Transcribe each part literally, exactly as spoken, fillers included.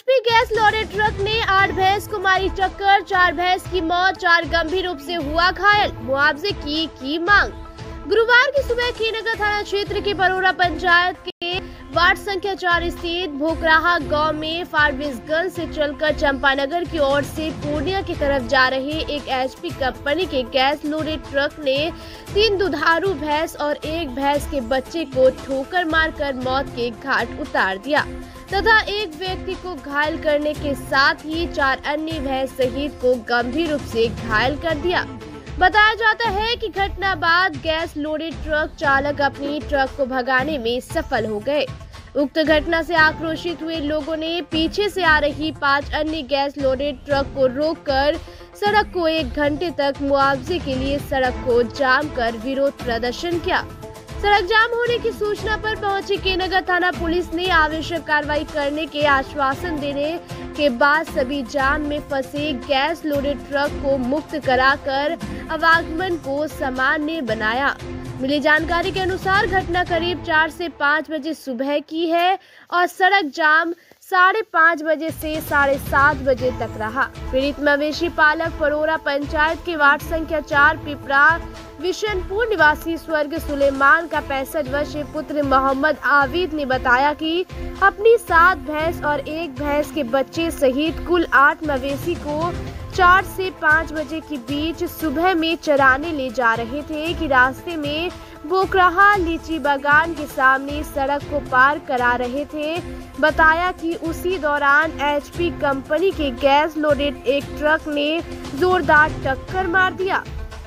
HP gas loaded truck ने आठ भैंस को मारी टक्कर, चार भैंस की मौत, चार गंभीर रूप से हुआ घायल, मुआवजे की की मांग। गुरुवार की सुबह खीनगर थाना क्षेत्र के बरोरा पंचायत के वार्ड संख्या चार स्थित भोकराहा गांव में फारबिसगंज से चलकर चंपानगर की ओर से पूर्णिया की तरफ जा रहे एक एचपी कंपनी के गैस लोडेड ट्रक ने तीन दुधारू भैंस और एक भैंस के बच्चे को ठोकर मारकर मौत के घाट उतार दिया तथा एक व्यक्ति को घायल करने के साथ ही चार अन्य भैंस सहित को गंभीर रूप से घायल कर दिया। बताया जाता है कि घटना बाद गैस लोडेड ट्रक चालक अपनी ट्रक को भगाने में सफल हो गए। उक्त घटना से आक्रोशित हुए लोगों ने पीछे से आ रही पांच अन्य गैस लोडेड ट्रक को रोककर सड़क को एक घंटे तक मुआवजे के लिए सड़क को जाम कर विरोध प्रदर्शन किया। सड़क जाम होने की सूचना पर पहुंची खीनगर थाना पुलिस ने आवश्यक कार्रवाई करने के आश्वासन देने के बाद सभी जाम में फंसे गैस लोडेड ट्रक को मुक्त कराकर आवागमन को सामान्य बनाया। मिली जानकारी के अनुसार घटना करीब चार से पाँच बजे सुबह की है और सड़क जाम साढ़े पाँच बजे से साढ़े सात बजे तक रहा। पीड़ित मवेशी पालक बरोरा पंचायत के वार्ड संख्या चार पिपरा विशनपुर निवासी स्वर्ग सुलेमान का पैंसठ वर्षीय पुत्र मोहम्मद आबिद ने बताया कि अपनी सात भैंस और एक भैंस के बच्चे सहित कुल आठ मवेशी को चार से पाँच बजे के बीच सुबह में चराने ले जा रहे थे कि रास्ते में बोकराहा लीची बागान के सामने सड़क को पार करा रहे थे। बताया कि उसी दौरान एचपी कंपनी के गैस लोडेड एक ट्रक ने जोरदार टक्कर मार दिया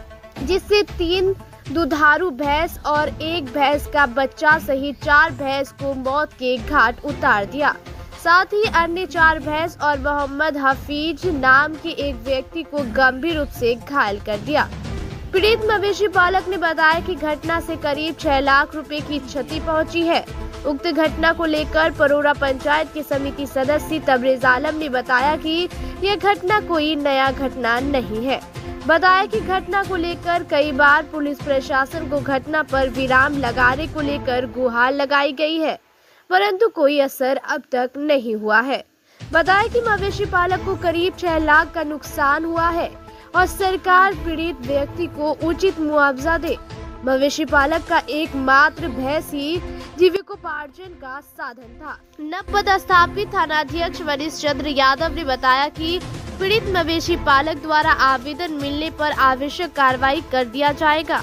जिससे तीन दुधारू भैंस और एक भैंस का बच्चा सहित चार भैंस को मौत के घाट उतार दिया। साथ ही अन्य चार भैंस और मोहम्मद हफीज नाम के एक व्यक्ति को गंभीर रूप से घायल कर दिया। पीड़ित मवेशी पालक ने बताया कि घटना से करीब छह लाख रुपए की क्षति पहुंची है। उक्त घटना को लेकर बरोरा पंचायत के समिति सदस्य तबरेज आलम ने बताया कि यह घटना कोई नया घटना नहीं है। बताया कि घटना को लेकर कई बार पुलिस प्रशासन को घटना पर विराम लगाने को लेकर गुहार लगाई गई है, परंतु कोई असर अब तक नहीं हुआ है। बताया कि मवेशी पालक को करीब छह लाख का नुकसान हुआ है और सरकार पीड़ित व्यक्ति को उचित मुआवजा दे। मवेशी पालक का एकमात्र भैंस ही जीविकोपार्जन का साधन था। नवपदस्थापित थानाध्यक्ष वरिष्ठ चंद्र यादव ने बताया कि पीड़ित मवेशी पालक द्वारा आवेदन मिलने पर आवश्यक कार्रवाई कर दिया जाएगा।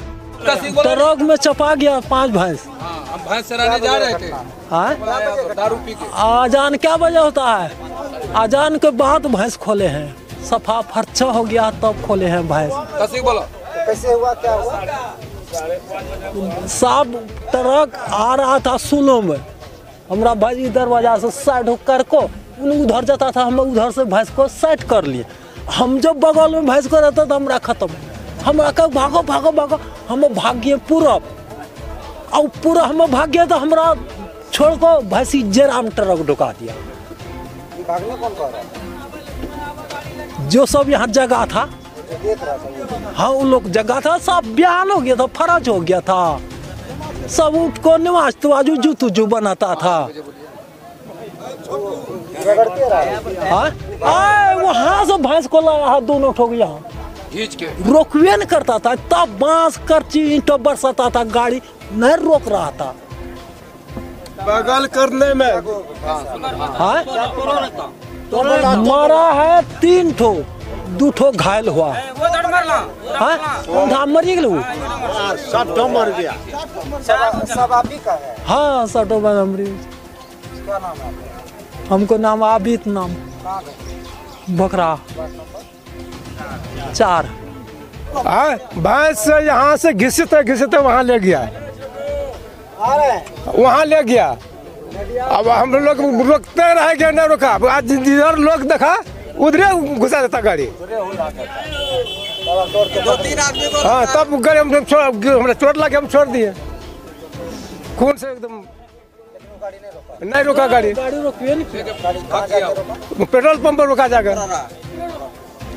ट्रक में चपा गया पांच भैंस। हम भैंस चराने जा रहे थे। दारू पी के। आजान क्या वजह होता है? आजान के बाद भैंस खोले हैं, सफा फर्चा हो गया तब खोले हैं भैंस। कैसे बोला? कैसे हुआ, क्या हुआ? सब ट्रक आ रहा था सुलो में, हमारा भाई इधर वजह से साइड होकर को उधर जाता था, हम उधर से भैंस को साइड कर लिए। हम जब बगल में भैंस को रहता था हमारा खत्म, हमारा कहा भागो भागो भागो, हम भागिए पूरा और पूरा हम भागिए तो हमारा छोड़ को भैंसी जेराम ट्रक ढुका दिया। भागने कौन कह रहा है? जो सब यहाँ जगह था, हाँ उन लोग जगह था, सब बयान हो गया था, फराज हो गया था, सब उठ को निवास तो आजू जू तुजू बनाता था। वहाँ से भैंस को लाया दोनों ठोक यहाँ रोकवे नहीं करता था, तब बांस करची ईंटों बरसाता था, गाड़ी नहीं रोक रहा था। बगल करने में हाँ मारा है तीन ठो, दो ठो घायल हुआ। हाँ मर गया, सब तो मर गया। सब आप ही का है? हाँ सब तो क्या नाम है? हमको नाम आबिद नाम बकरा चार। भैंस से यहाँ से घिसते घिसते वहाँ ले गया, वहाँ ले गया। अब हम लोग रोकते रह गए, नहीं रोका। आज जिधर लोग देखा उधरे घुसा देता गाड़ी। हाँ तब गाड़ी हम हमारे चोट लगे, हम छोड़ दिए। खून से एकदम नहीं रोका गाड़ी। गाड़ी रोकवे नहीं, पेट्रोल पंप पर रोका जाकर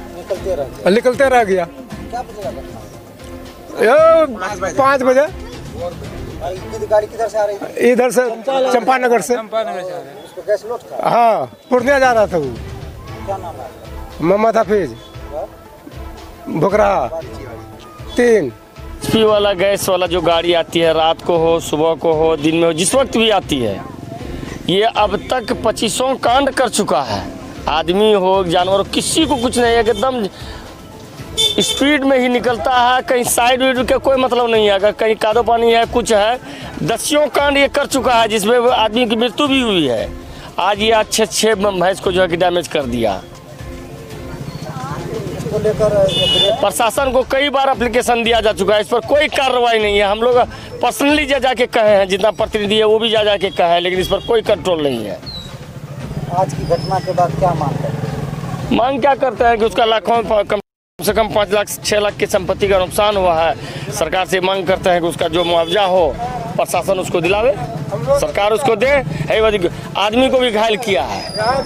निकलते रह गया। पाँच बजे गाड़ी किधर से आ रही थी? इधर से चंपानगर से। उसको गैस लोड था। हाँ, पूर्णिया जा रहा था वो। क्या नाम है? मोहम्मद हफीज भुकरा तीन। एचपी वाला गैस वाला जो गाड़ी आती है, रात को हो, सुबह को हो, दिन में हो, जिस वक्त भी आती है, ये अब तक पच्चीसों कांड कर चुका है। आदमी हो, जानवर हो, किसी को कुछ नहीं है, एकदम स्पीड में ही निकलता है। कहीं साइड वाइड का कोई मतलब नहीं है। अगर कहीं कादो पानी है, कुछ है, दसियों कांड ये कर चुका है, जिसमें आदमी की मृत्यु भी हुई है। आज ये अच्छे छः भैंस को जो है कि डैमेज कर दिया। प्रशासन को कई बार एप्लीकेशन दिया जा चुका है, इस पर कोई कार्रवाई नहीं है। हम लोग पर्सनली जा जाके कहे हैं, जितना प्रतिनिधि है वो भी जा जाके कहे हैं, लेकिन इस पर कोई कंट्रोल नहीं है। आज की घटना के बाद क्या मांग करते हैं? मांग क्या करते हैं कि उसका लाखों कम से कम पाँच लाख छः लाख की संपत्ति का नुकसान हुआ है। सरकार से मांग करते हैं कि उसका जो मुआवजा हो प्रशासन उसको दिलावे, सरकार उसको दे। है आदमी को भी घायल किया है।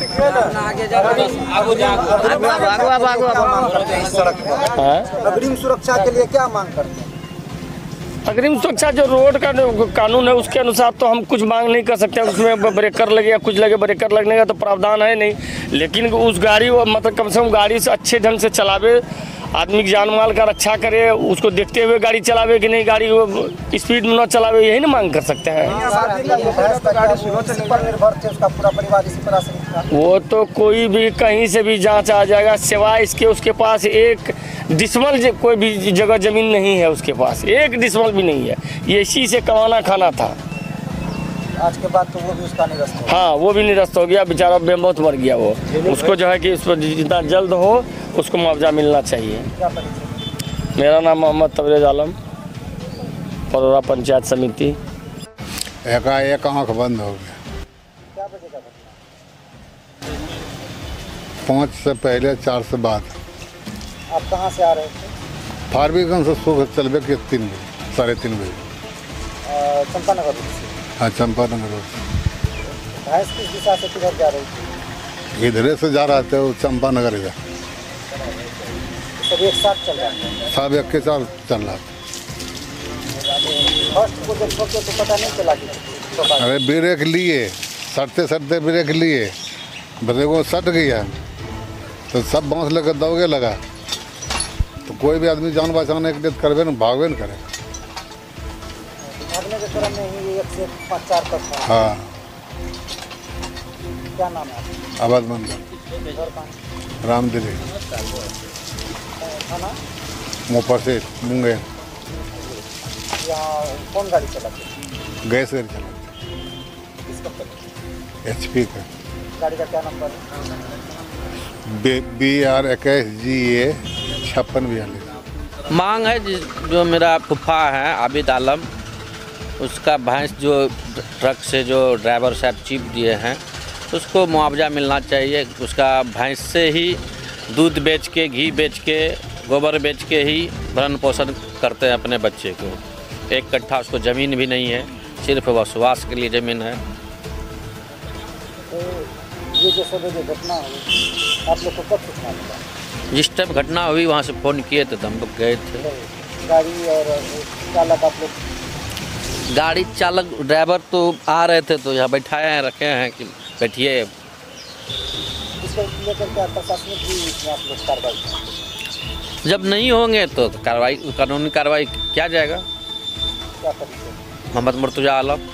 अग्रिम सुरक्षा के लिए क्या मांग करते हैं? अग्रिम सुरक्षा जो रोड का कानून है उसके अनुसार तो हम कुछ मांग नहीं कर सकते। उसमें ब्रेकर लगे या कुछ लगे, ब्रेकर लगने का तो प्रावधान है नहीं। लेकिन उस गाड़ी मतलब कम से कम गाड़ी से अच्छे ढंग से चलावे, आदमी की जान माल का रक्षा करे, उसको देखते हुए गाड़ी चलावे कि नहीं, गाड़ी स्पीड में न चलावे, यही ना मांग कर सकते हैं। वो तो कोई भी कहीं से भी जांच आ जाएगा, सिवाय इसके उसके पास एक डिसमल कोई भी जगह जमीन नहीं है, उसके पास एक डिसमल भी नहीं है। ये इसी से कमाना खाना था। आज के बाद तो वो भी उसका निरस्त हो गया। हाँ, वो भी निरस्त हो गया, बेचारा बेमौत मर गया वो। उसको जो है कि उस पर जितना जल्द हो उसको मुआवजा मिलना चाहिए। मेरा नाम मोहम्मद तबरेज आलम, परोरा पंचायत समिति। एकाएक आँख बंद हो गया। क्या बजे का? पाँच से पहले, चार से बाद। आप कहाँ से आ रहे थे? फारबिगंज से सुबह चलबे के तीन बजे, साढ़े तीन बजे। चंपानगर से? हाँ, चंपानगर रोड। भैंस किस दिशा से किधर जा रही थी? इधरे से जा रहा था वो चंपानगर इधर। सब एक साथ चल रहा है? सब एक के साथ चल रहा था। फर्स्ट को जब सोचे तो पता नहीं चला कि तो अरे ब्रेक लिए, सटते सटते ब्रेक लिए, ब्रेक वो सट गया तो सब बांस लेकर दौगे लगा। तो कोई भी आदमी जान बचाने के लिए करवे न भागवे न करे। भागने के क्रम में ही एक से पाँच चार तक था। हाँ। क्या नाम है? आबाद मंदिर घर कहाँ? रामदिरी थाना मुफर से मुंगेर। यहाँ कौन गाड़ी चलाती? गैस गाड़ी चलाते, किस कंपनी? एच पी का। गाड़ी का क्या नंबर है? बी आर इक्कीस जी ए छप्पन बयालीस। मांग है जिस- जो मेरा फूफा है आबिद आलम, उसका भैंस जो ट्रक से जो ड्राइवर साहब चिप दिए हैं उसको मुआवजा मिलना चाहिए। उसका भैंस से ही दूध बेच के, घी बेच के, गोबर बेच के ही भरण पोषण करते हैं अपने बच्चे को। एक कट्ठा उसको ज़मीन भी नहीं है, सिर्फ बसवास के लिए ज़मीन है। तो ये जो सब जो घटना हुई आप लोग को कब सूचना मिला? जिस टाइम घटना हुई वहाँ से फ़ोन किए थे तो हम लोग गए थे। गाड़ी और चालक आप लोग? गाड़ी चालक ड्राइवर तो आ रहे थे तो यहाँ बैठाए हैं, रखे हैं कि बैठिए। इसको लेकर क्या प्रशासनिक भी इसमें आप लोग कार्रवाई करें? जब नहीं होंगे तो कार्रवाई, कानूनी कार्रवाई किया जाएगा। क्या परिचय? मोहम्मद मुर्तजा आलम।